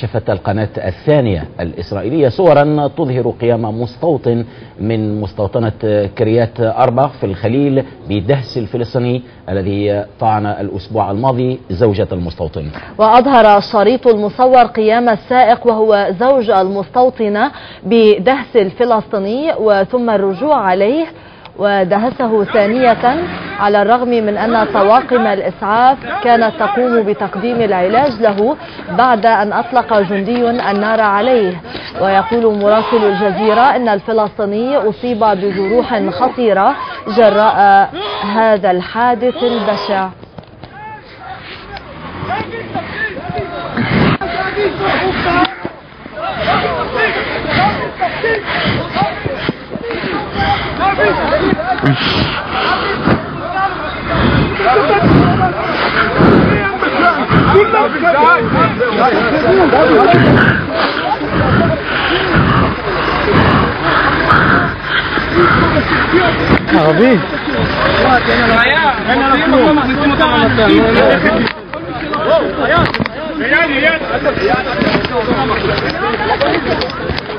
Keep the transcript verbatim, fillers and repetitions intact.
كشفت القناة الثانية الإسرائيلية صورا تظهر قيام مستوطن من مستوطنة كريات أربع في الخليل بدهس الفلسطيني الذي طعن الأسبوع الماضي زوجة المستوطن. وأظهر الشريط المصور قيام السائق وهو زوج المستوطنة بدهس الفلسطيني وثم الرجوع عليه ودهسه ثانية، على الرغم من أن طواقم الإسعاف كانت تقوم بتقديم العلاج له بعد أن أطلق جندي النار عليه. ويقول مراسل الجزيرة أن الفلسطيني أصيب بجروح خطيرة جراء هذا الحادث البشع. عربي انا